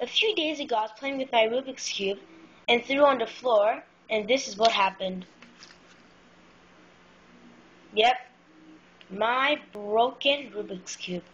A few days ago, I was playing with my Rubik's Cube and threw on the floor, and this is what happened. Yep, my broken Rubik's Cube.